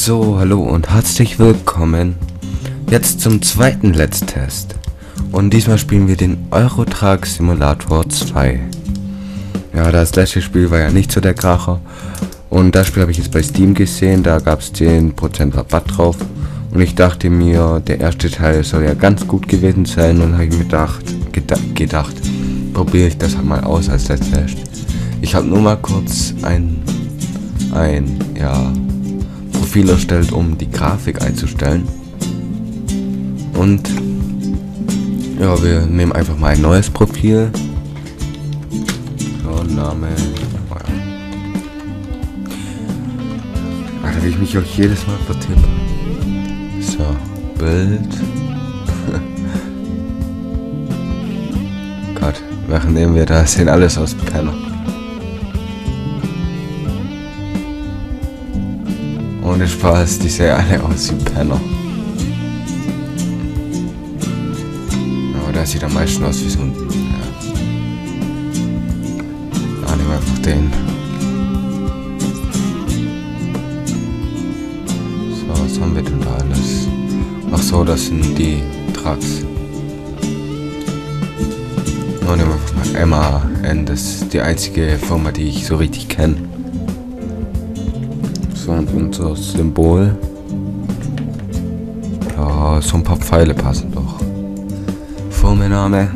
So, hallo und herzlich willkommen jetzt zum zweiten Let's Test. Und diesmal spielen wir den Euro Truck Simulator 2. Ja, das letzte Spiel war ja nicht so der Kracher. Und das Spiel habe ich jetzt bei Steam gesehen, da gab es 10% Rabatt drauf. Und ich dachte mir, der erste Teil soll ja ganz gut gewesen sein. Und habe ich mir gedacht, probiere ich das halt mal aus als Let's Test. Ich habe nur mal kurz ein Profil erstellt, um die Grafik einzustellen. Und ja, wir nehmen einfach mal ein neues Profil. So, Name. Oh ja. Da will ich mich auch jedes Mal vertippen. So, Bild. Gott, welchen nehmen wir da? Sehen alles aus Penner. Ohne Spaß, die sehen alle aus wie Penner. Aber da sieht am meisten aus wie so ein... Ja. Nehmen wir einfach den. So, was haben wir denn da alles? Ach so, das sind die Trucks. Oh, nehmen wir einfach mal MAN, das ist die einzige Firma, die ich so richtig kenne. Und unser Symbol. Ja, so ein paar Pfeile passen doch. Firmenname.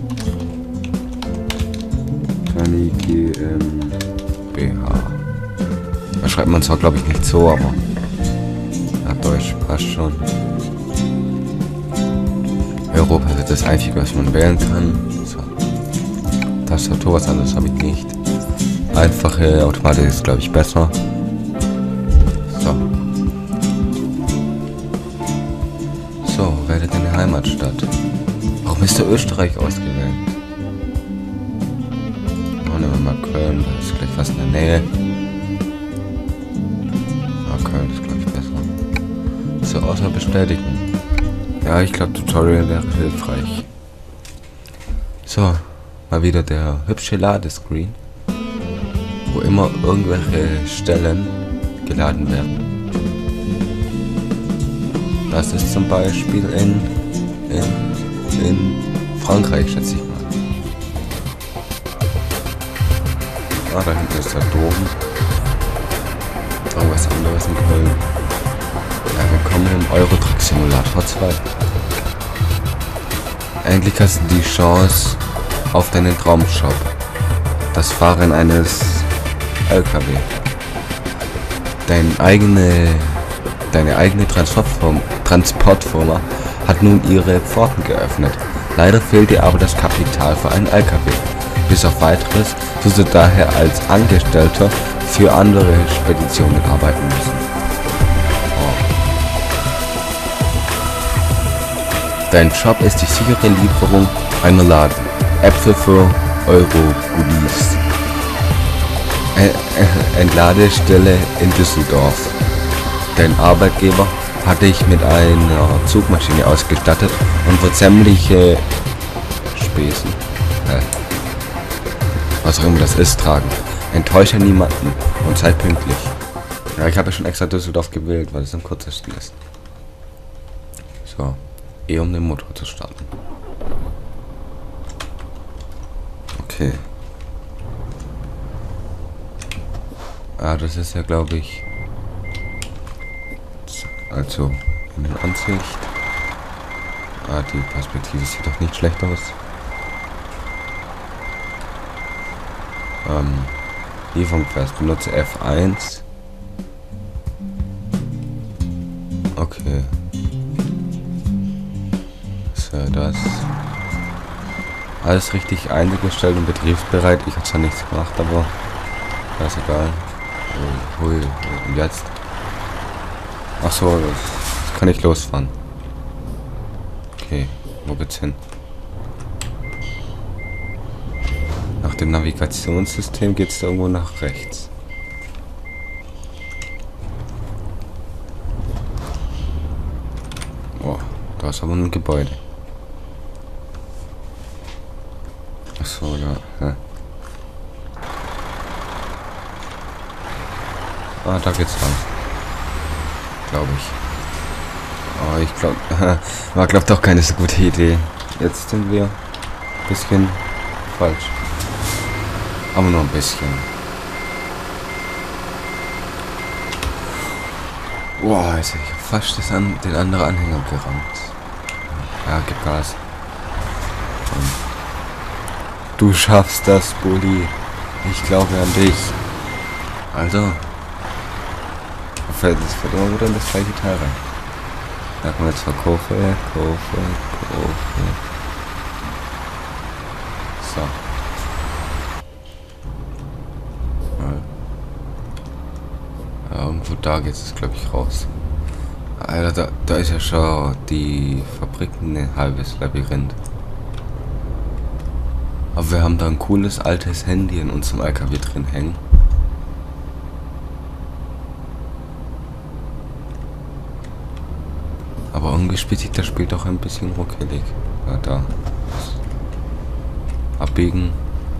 Kani GmbH. Da schreibt man zwar, glaube ich, nicht so, aber ja, Deutsch passt schon. Europa ist das Einzige, was man wählen kann. So. Tastatur, was anderes habe ich nicht. Einfache Automatik ist, glaube ich, besser. So, wähle deine Heimatstadt. Warum ist der Österreich ausgewählt? Oh, nehmen wir mal Köln, das ist gleich fast in der Nähe. Ah, Köln ist, glaube ich, besser. So, außer bestätigen. Ja, ich glaube, Tutorial wäre hilfreich. So, mal wieder der hübsche Ladescreen, wo immer irgendwelche Stellen geladen werden. Das ist zum Beispiel in Frankreich, schätze ich mal. Ah, da hinten ist der Dom. Irgendwas anderes in Köln. Ja, willkommen im Euro Truck Simulator 2. Endlich hast du die Chance auf deinen Traumjob. Das Fahren eines LKW. Deine eigene Transportfirma hat nun ihre Pforten geöffnet. Leider fehlt dir aber das Kapital für einen LKW. Bis auf weiteres wirst du daher als Angestellter für andere Speditionen arbeiten müssen. Oh. Dein Job ist die sichere Lieferung einer Ladung Äpfel für Euro-Goodies. Entladestelle in Düsseldorf. Dein Arbeitgeber hat dich mit einer Zugmaschine ausgestattet und wird sämtliche Spesen, was auch immer das ist, tragen. Enttäusche niemanden und sei pünktlich. Ja, ich habe ja schon extra Düsseldorf gewählt, weil es am kürzesten ist. So, um den Motor zu starten. Okay. Ah, das ist ja, glaube ich, also in der Ansicht. Ah, die Perspektive sieht doch nicht schlecht aus. Lieferungsfest, benutze F1. Okay. So, das. Alles richtig eingestellt und betriebsbereit. Ich habe zwar nichts gemacht, aber das ist egal. Hui, und jetzt? Ach so, jetzt kann ich losfahren. Okay, wo geht's hin? Nach dem Navigationssystem geht's da irgendwo nach rechts. Boah, da ist aber ein Gebäude. Ach so, ja. Ah, da geht's lang. glaube ich. Oh, ich glaube, war doch keine so gute Idee. Jetzt sind wir ein bisschen falsch. Aber nur ein bisschen. Boah, jetzt hätte ich fast den anderen Anhänger gerammt. Ja, gib Gas. Und du schaffst das, Bulli. Ich glaube an dich. Also. Das fällt immer wieder in das gleiche Teil rein. Da kann man jetzt verkaufen. So. Ja, irgendwo da geht es, glaube ich, raus. Alter, da ist ja schon die Fabrik ein halbes Labyrinth. Aber wir haben da ein cooles altes Handy in unserem LKW drin hängen. Aber irgendwie spielt sich das Spiel doch ein bisschen ruckelig. Ja, da. Abbiegen.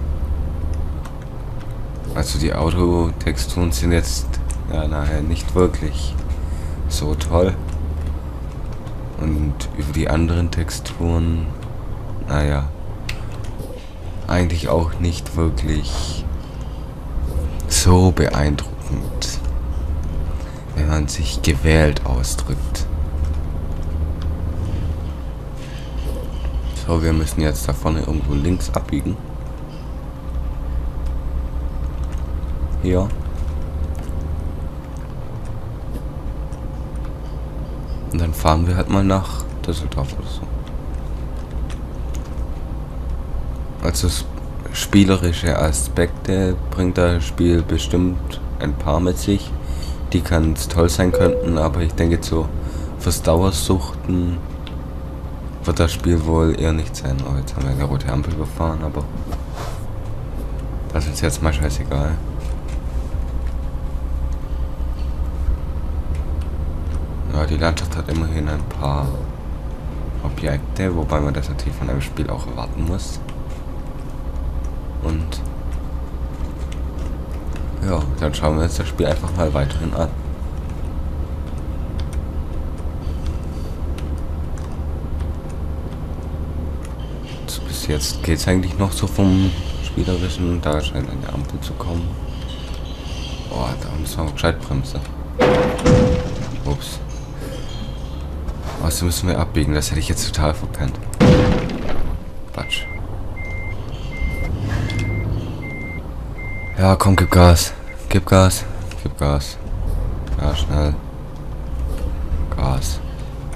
Also die Autotexturen sind jetzt ja nachher nicht wirklich so toll. Und über die anderen Texturen, naja, eigentlich auch nicht wirklich so beeindruckend, wenn man sich gewählt ausdrückt. So, wir müssen jetzt da vorne irgendwo links abbiegen. Hier. Und dann fahren wir halt mal nach Düsseldorf oder so. Also spielerische Aspekte bringt das Spiel bestimmt ein paar mit sich, die ganz toll sein könnten, aber ich denke so fürs Dauersuchten wird das Spiel wohl eher nicht sein. Oh, jetzt haben wir eine rote Ampel überfahren, aber das ist jetzt mal scheißegal. Ja, die Landschaft hat immerhin ein paar Objekte, wobei man das natürlich von einem Spiel auch erwarten muss. Und ja, dann schauen wir uns das Spiel einfach mal weiterhin an. So, bis jetzt geht es eigentlich noch so vom Spielerischen. Da scheint eine Ampel zu kommen. Boah, da müssen wir gescheit bremsen. Ups. Also müssen wir abbiegen, das hätte ich jetzt total verpennt. Quatsch. Ja, komm, gib Gas. Gib Gas. Gib Gas. Ja, schnell. Gas.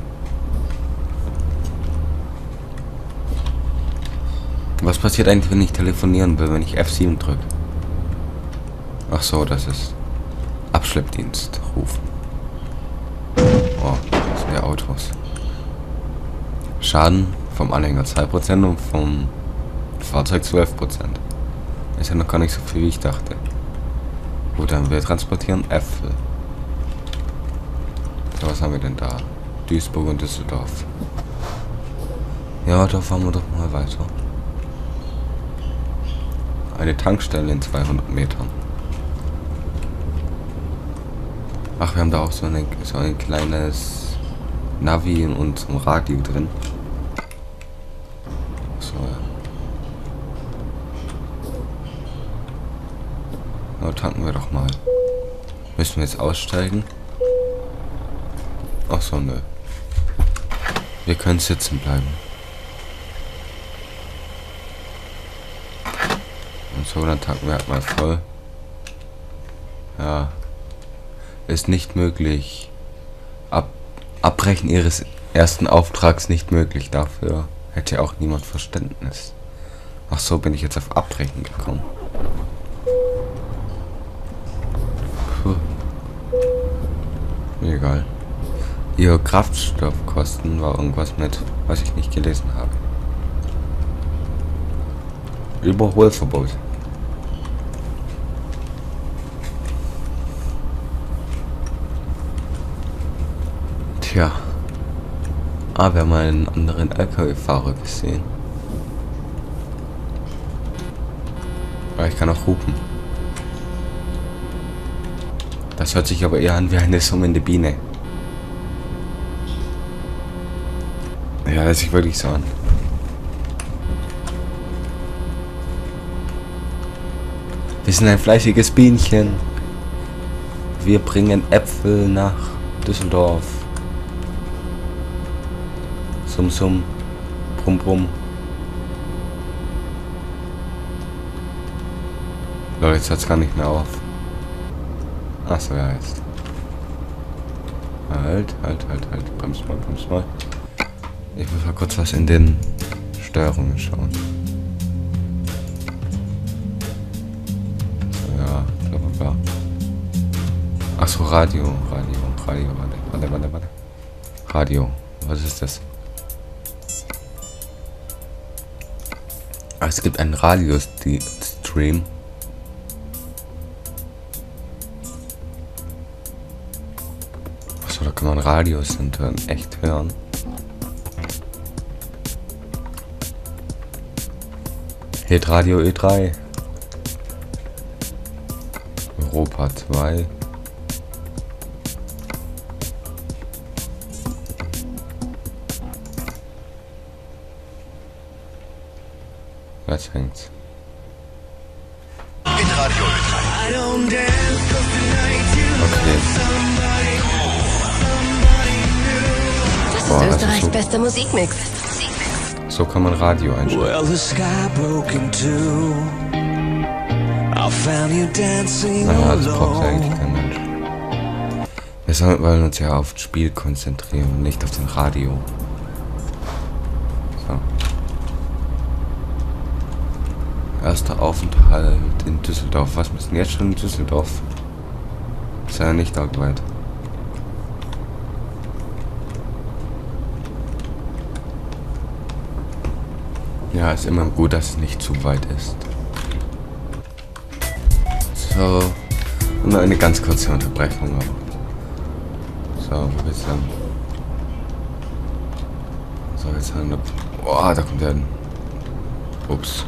Was passiert eigentlich, wenn ich telefonieren will, wenn ich F7 drücke? Ach so, das ist Abschleppdienst rufen. Oh, das sind ja Autos. Schaden vom Anhänger 2% und vom Fahrzeug 12%. Ist ja noch gar nicht so viel, wie ich dachte. Gut, dann wir transportieren Äpfel. So, was haben wir denn da? Duisburg und Düsseldorf. Ja, da fahren wir doch mal weiter. Eine Tankstelle in 200 Metern. Ach, wir haben da auch so ein kleines Navi in unserem Radio drin. So, ja. Na, tanken wir doch mal. Müssen wir jetzt aussteigen? Ach so, nö. Wir können sitzen bleiben. Und so, dann tanken wir halt mal voll. Ja. Ist nicht möglich. Abbrechen ihres ersten Auftrags nicht möglich. Dafür hätte auch niemand Verständnis. Ach so, bin ich jetzt auf Abbrechen gekommen. Puh. Egal. Ihr Kraftstoffkosten war irgendwas mit, was ich nicht gelesen habe. Überholverbot. Tja. Ah, wir haben einen anderen LKW-Fahrer gesehen. Aber ich kann auch hupen. Das hört sich aber eher an wie eine summende Biene. Ja, das sieht wirklich so an. Wir sind ein fleißiges Bienchen. Wir bringen Äpfel nach Düsseldorf. Summ, summ. Brumm, brumm. Leute, jetzt hört's gar nicht mehr auf. Achso, ja, jetzt. Halt. Bremst mal. Ich muss mal kurz was in den Steuerungen schauen. So, ja, bla. Achso, Radio. Warte. Radio. Was ist das? Ah, es gibt einen Radio-Stream. Achso, da kann man Radios echt hören. Hitradio E3. Europa 2. Jetzt hängt's. Hitradio E3. Okay. Das ist Boah, Österreichs so, bester Musikmix. so kann man Radio einstellen. Well, the sky broke in two. I found you dancing Naja, das braucht ja alone. eigentlich kein Mensch. Wir wollen uns ja auf das Spiel konzentrieren und nicht auf den Radio. So. Erster Aufenthalt in Düsseldorf. Was müssen jetzt schon in Düsseldorf? Ist ja nicht arg weit. Ja, ist immer gut, dass es nicht zu weit ist. So. Und eine ganz kurze Unterbrechung. So, wo geht's dann? So, jetzt haben wir... Boah, da kommt der... Ups.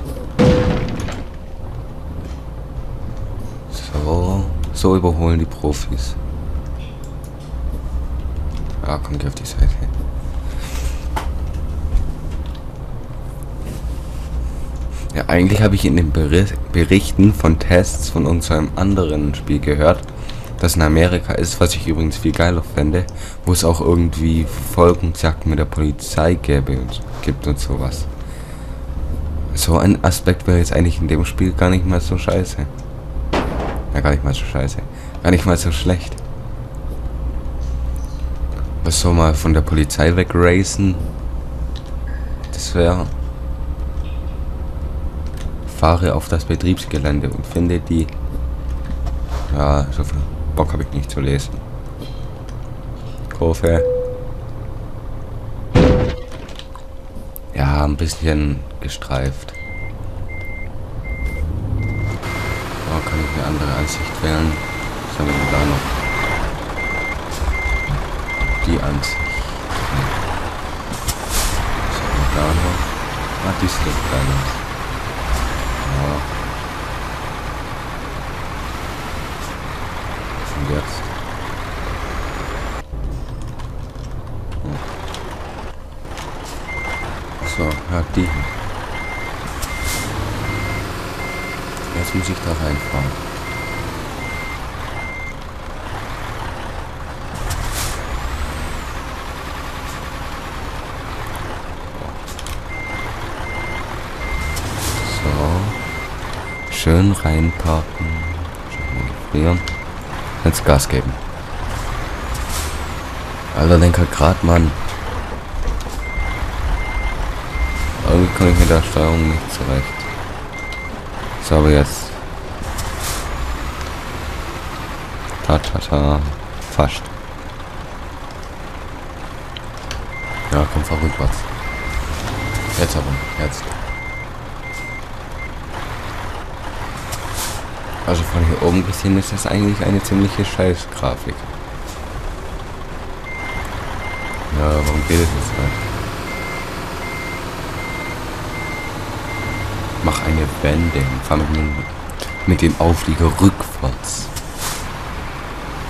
So überholen die Profis. Ah, komm, geh auf die Seite. Ja, eigentlich habe ich in den Berichten von Tests von irgendeinem anderen Spiel gehört, das in Amerika ist, was ich übrigens viel geiler fände, wo es auch irgendwie Verfolgungsjagden mit der Polizei gibt und sowas. So ein Aspekt wäre jetzt eigentlich in dem Spiel gar nicht mal so scheiße. Ja, gar nicht mal so scheiße. Gar nicht mal so schlecht. Was soll mal von der Polizei wegracen? Das wäre... Fahre auf das Betriebsgelände und finde die... Ja, so viel Bock habe ich nicht zu lesen. Kurve. Ja, ein bisschen gestreift. Oh, kann ich eine andere Ansicht wählen? Was haben wir denn da noch? Die Ansicht. Was haben wir da noch? Ah, die ist doch geil. Ja. Und jetzt? So, ja, die. Jetzt muss ich da reinfahren. So. Schön reinparken. Schön frieren. Jetzt Gas geben. Alter, Lenkergrad, Mann. Irgendwie komme ich mit der Steuerung nicht zurecht. So, aber jetzt. Ta. Fast. Ja, komm, fahr rückwärts. Jetzt aber. Jetzt. Also von hier oben gesehen ist das eigentlich eine ziemliche Scheiß-Grafik. Ja, warum geht es jetzt nicht? Mach eine Wende und fahr mit dem Auflieger rückwärts.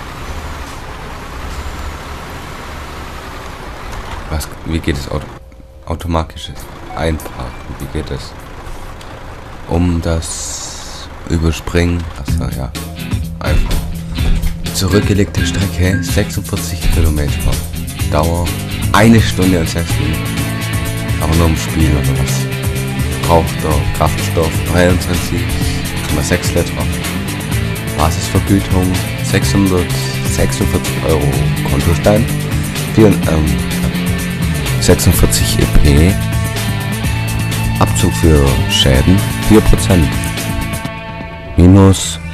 Was? Wie geht das Auto? automatisches Einparken. Wie geht es? Um das Überspringen, achso, ja, einfach. Zurückgelegte Strecke 46 Kilometer. Dauer 1 Stunde und 6 Minuten. Aber nur im Spiel oder was? Braucht der Kraftstoff 23,6 Liter. Basisvergütung 646 Euro Kontostand. 46 EP. Abzug für Schäden 4%. Minus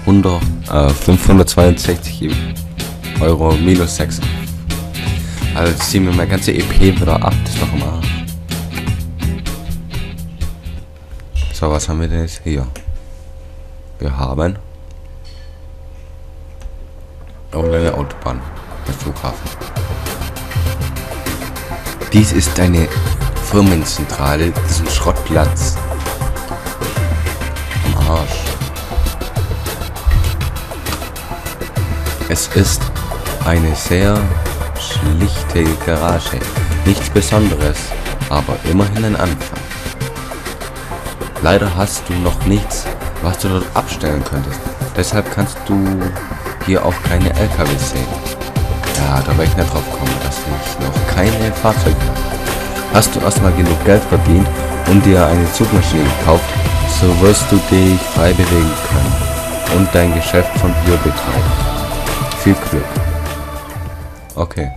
562 Euro minus 6. Also ziehen wir mal ganze EP wieder ab, das ist doch im Arsch. So, was haben wir denn jetzt hier? Wir haben eine Autobahn, der Flughafen. Dies ist eine Firmenzentrale, diesen Schrottplatz. Am Arsch. Es ist eine sehr schlichte Garage. Nichts Besonderes, aber immerhin ein Anfang. Leider hast du noch nichts, was du dort abstellen könntest. Deshalb kannst du hier auch keine LKW sehen. Ja, da werde ich nicht drauf kommen, dass ich noch keine Fahrzeuge habe. Hast du erstmal genug Geld verdient und dir eine Zugmaschine gekauft, so wirst du dich frei bewegen können und dein Geschäft von hier betreiben. Viel Glück. Okay.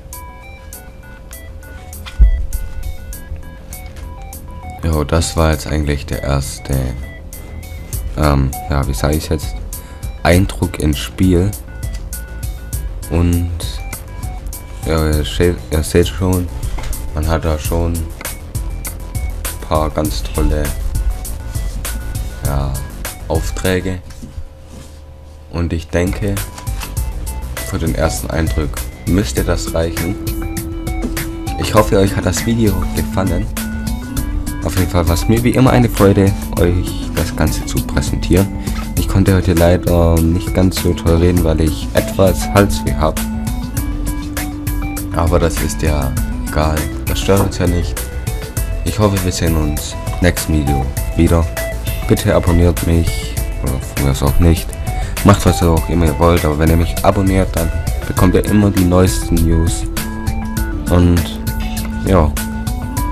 Jo, das war jetzt eigentlich der erste, ja, wie sage ich jetzt, Eindruck ins Spiel. Und ja, ihr seht schon, man hat da schon ein paar ganz tolle, ja, Aufträge. Und ich denke, für den ersten Eindruck müsste das reichen. Ich hoffe, euch hat das Video gefallen. Auf jeden Fall war es mir wie immer eine Freude, euch das Ganze zu präsentieren. Ich konnte heute leider nicht ganz so toll reden, weil ich etwas Halsweh habe. Aber das ist ja egal, das stört uns ja nicht. Ich hoffe, wir sehen uns nächsten Video wieder. Bitte abonniert mich, oder früher auch nicht. Macht was ihr auch immer ihr wollt, aber wenn ihr mich abonniert, dann bekommt ihr immer die neuesten News. Und ja,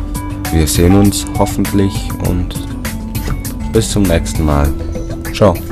wir sehen uns hoffentlich und bis zum nächsten Mal. Ciao.